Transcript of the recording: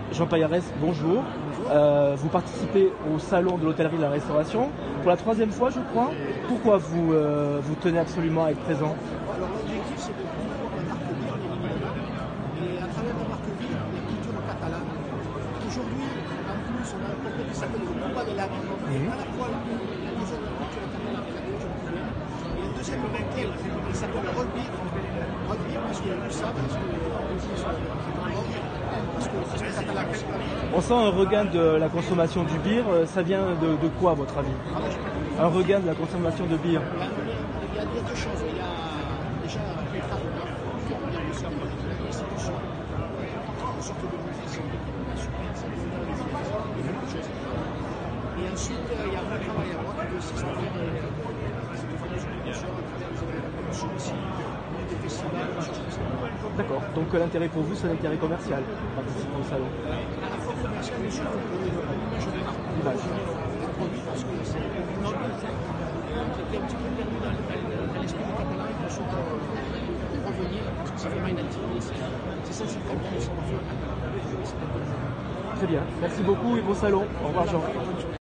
Jean Paillarès, bonjour. Vous participez au salon de l'hôtellerie et de la restauration pour la 3e fois, je crois. Pourquoi vous tenez absolument à être présent? Alors l'objectif c'est de promouvoir la marque Vir en Emilia-Romagna et à travers la marque Vir, la culture catalane. Aujourd'hui, en plus, on a un concours qui s'appelle le combat de l'âme. À la fois la maison de la culture catalane et la culture cubaine. Et le deuxième banquet, il s'appelle le Roll Beer. Roll Beer parce que tout ça, parce que catalan aussi. On sent un regain de la consommation du beer. Ça vient de quoi, à votre avis? Un regain de la consommation de beer. Il y a deux choses. Il y a déjà l'État qui revient aussi à l'institution, une sorte de mouvement de surprise, et ensuite il y a un travail à moi qui consiste à faire cette fameuse promotion à travers les événements aussi, des festivals, des choses comme ça. D'accord. Donc l'intérêt pour vous, c'est l'intérêt commercial, participer au salon. À la fois commercial, mais surtout pour l'image de marque. L'image. Le produit, parce que c'est une envie qui était un petit peu perdu dans l'esprit du catalan et pour ceux qui revenir, parce que c'est vraiment une activité, c'est sensible bien le savoir-faire. Très bien. Merci beaucoup et bon salon. Au revoir, Jean.